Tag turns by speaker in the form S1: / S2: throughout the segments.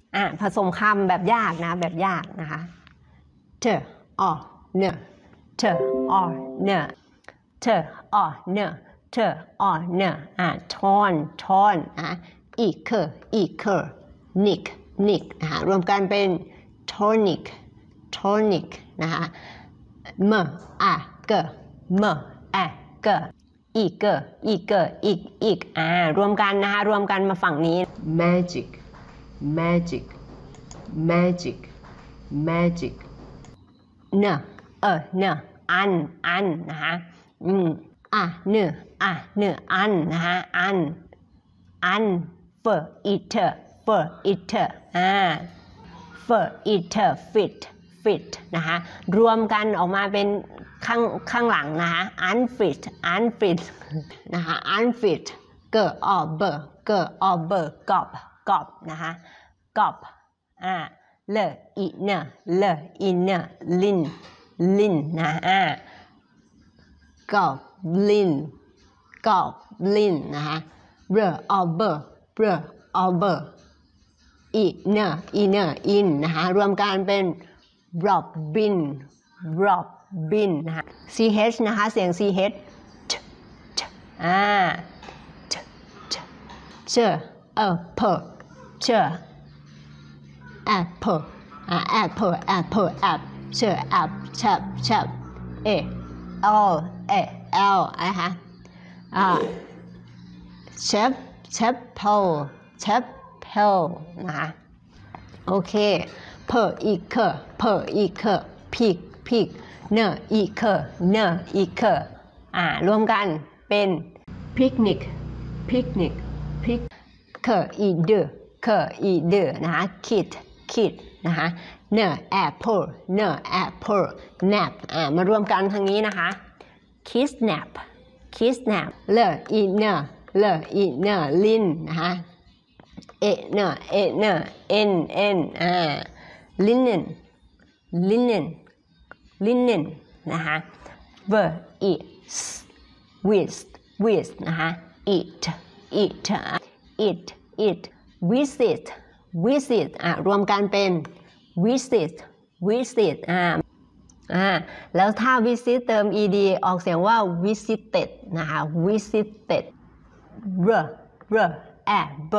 S1: ผสมคำแบบยากนะแบบยากนะคะเธออเนเธออเนเธออเนเธออเนทอนอีเคอนิกนะคะรวมกันเป็นโทนิกนะคะเกอีกรวมกันนะคะรวมกันมาฝั่งนี้
S2: magic
S1: เนอันนะคะเนอันนะคะอันเฟอร์อิเตอร์เฟอร์อิเตอร์ฟิตนะคะรวมกันออกมาเป็นข้างหลังนะคะunfit นะคะ unfit เกอเบอร์กอบนะคะกอบเลอิเนลินนะกอบลินนะคะเบอเบอร์อิเนอินนะคะรวมกันเป็นRobin นะคะ ch นะคะเสียง ch เชอเพอเชอapple เชอชับl นะคะเชฟเพลนะคะโอเคเพออีกพิกเนอีกรวมกันเป็นพิกนิกเคอีเดอนะคะคิดนะคะเนแอปเปิลnap มารวมกันทางนี้นะคะ kiss nap เลอีเนลินนะคะเนเอ็นlinen นะคะ ver with นะคะ eat visit รวมกันเป็น visit แล้วถ้า visit เติม ed ออกเสียงว่า visited นะคะ visited ab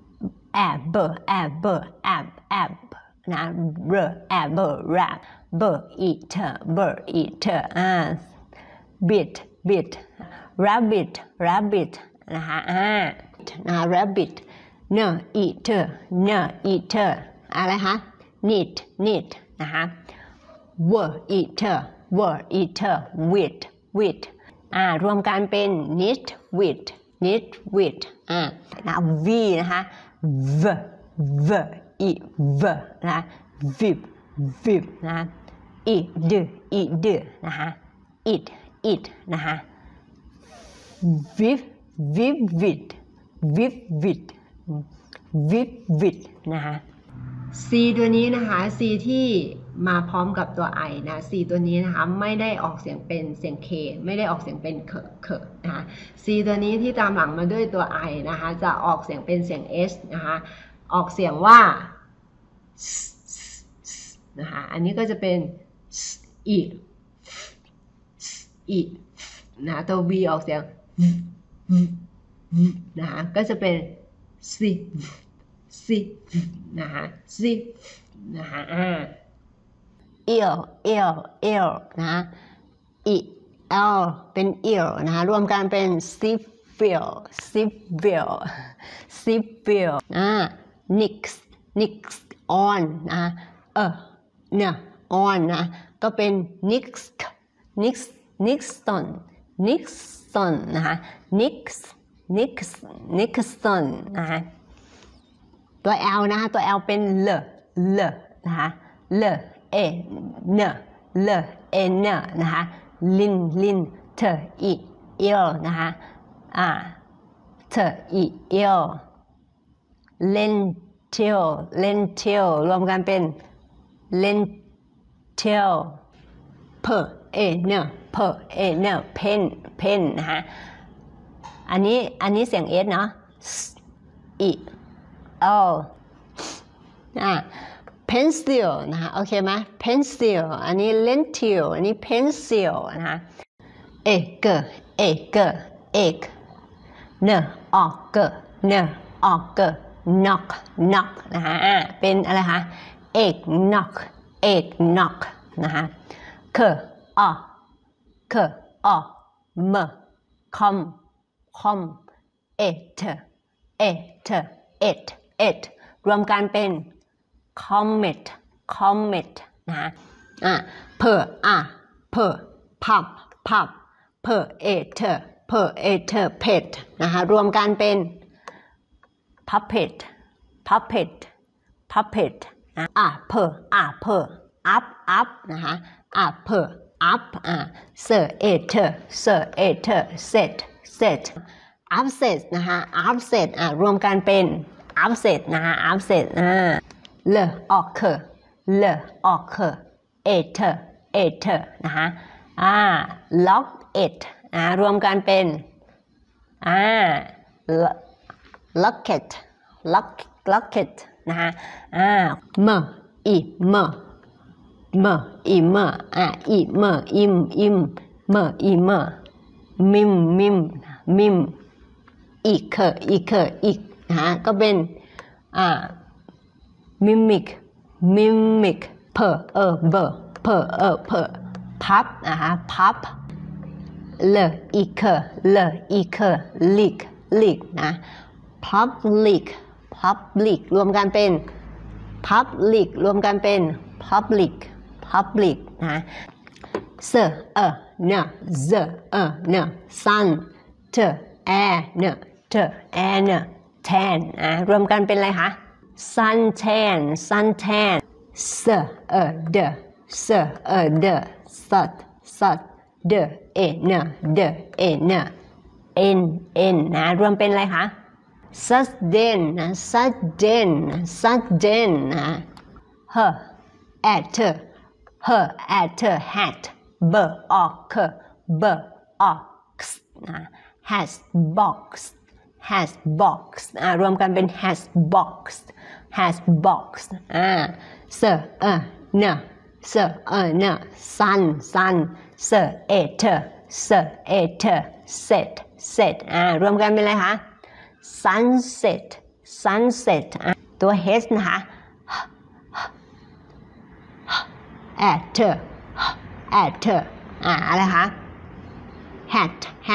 S1: นะ rap eater bit rabbit นะคะrabbit eater อะไรคะ neat นะคะ word eater wheat รวมกันเป็น knit wheat นะ v นะคะ v นะ vip นะ eat นะคะ eat นะคะ vivid นะคะ
S2: c ตัวนี้นะคะ c ที่มาพร้อมกับตัว i นะ c ตัวนี้นะคะไม่ได้ออกเสียงเป็นเสียง k ไม่ได้ออกเสียงเป็นเคนะคะ c ตัวนี้ที่ตามหลังมาด้วยตัว i นะคะจะออกเสียงเป็นเสียง s นะคะออกเสียงว่านะคะอันนี้ก็จะเป็นอีนะตัว v ออกเสียงนะคะก็จะเป็น c นะคะนะคะ
S1: ear นะl เป็น ear นะคะรวมกันเป็น civil nix on นะon นะก็เป็น nixon นะคะ nixon นะคะตัว L นะคะตัว L เป็นเลนะคะเนนะคะลินเธออีเอลนะคะเธออีเอลเลนเทลรวมกันเป็นเลนเทลเพนเพนนะคะอันนี้เสียง S เนาะE L pencil นะคะโอเคไหม pencil อันนี้ lentil อันนี้ pencil นะคะ egg egg เนออกเกเนออกเก knock knock นะคะเป็นอะไรคะ egg knock egg knock นะคะเคอมคอมit รวมกันเป็น comet นะคะเพอพับเพอเอเทอร์เพดนะคะรวมกันเป็น puppet นะเพอup นะคะเพอ upเทอร์set upset นะคะ upset รวมกันเป็น upset นะคะ upset เลออกเคเอเทอร์นะคะlock it รวมกันเป็นlocket นะคะเมอิเมมิมอีกนะคะก็เป็นmimic เพอพับนะคะพับเลอีกลิกนะ public รวมกันเป็น public นะเนsun air tan รวมกันเป็นอะไรคะ suntan n นะรวมเป็นอะไรคะ sustain นะ sudden นะ her at hat box นะ has box รวมกันเป็น has box sun set รวมกันเป็นอะไรคะ sunset ตัว h นะคะ at อะไรคะ hat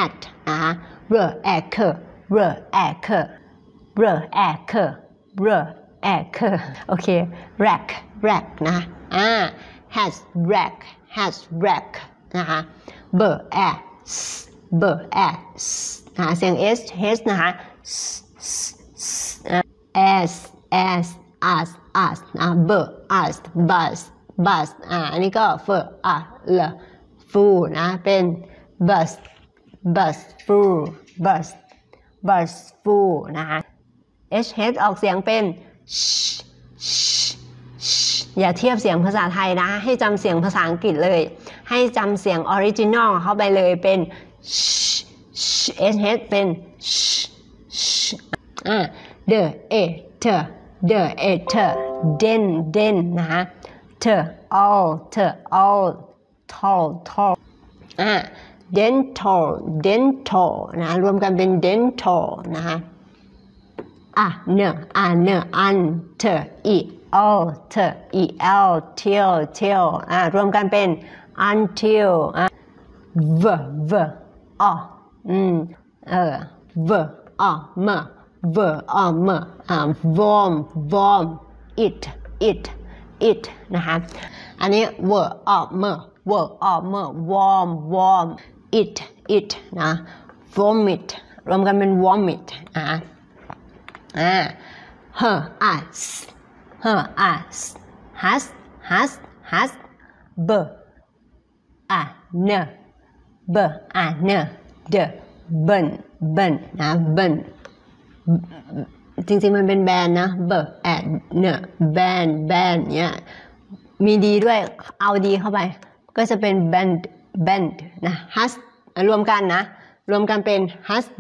S1: โอเค rack นะhas rack นะคะ เสียง s นะคะ as us bus อันนี้ก็ full นะเป็น bus full นะคะ h ออกเสียงเป็น อย่าเทียบเสียงภาษาไทยนะให้จำเสียงภาษาอังกฤษเลยให้จำเสียงออริจินอลเข้าไปเลยเป็น เป็น the eater den นะคะall tall dental นะรวมกันเป็น dental นะคะunter till รวมกันเป็น until warm it นะคะอันนี้ warm it นะ vomit รวมกันเป็น vomit her us has burn นะ burn จริงๆมันเป็นแบนนะ แบนเนี่ยมีดีด้วยเอาดีเข้าไปก็จะเป็น band นะ has รวมกันเป็น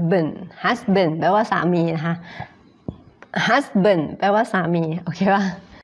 S1: husband แปลว่าสามีนะคะ husband แปลว่าสามีโอเคป่ะ